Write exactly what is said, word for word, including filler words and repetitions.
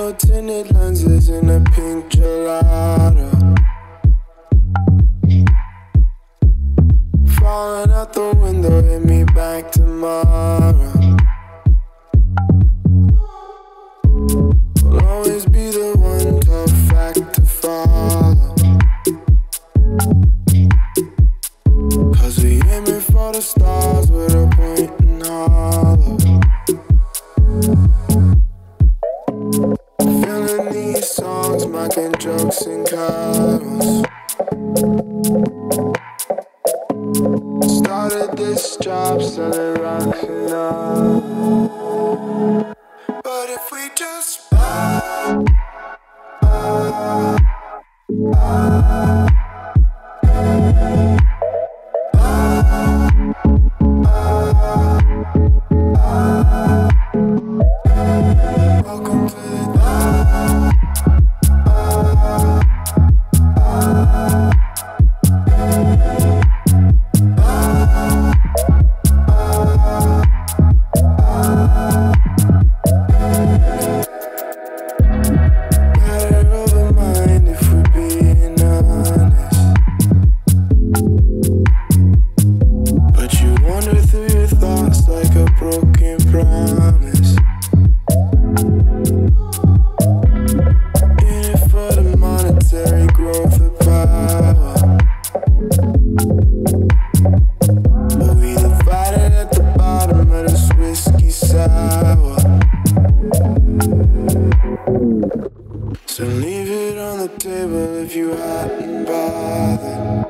your tinted lenses in a pink gelato. Falling out the window, hit me back tomorrow. Will always be the one tough fact to follow. Cause we aiming for the stars with a point and hollow. Feeling these songs, making jokes and cuddles. Started this job selling rocks and all. But if we just ah, ah, ah, welcome to the matter of the mind if we're being honest. But you wander through your thoughts like a broken promise. In it for the monetary growth of power. But we divided at the bottom of this whiskey sour. So leave it on the table if you hadn't bothered.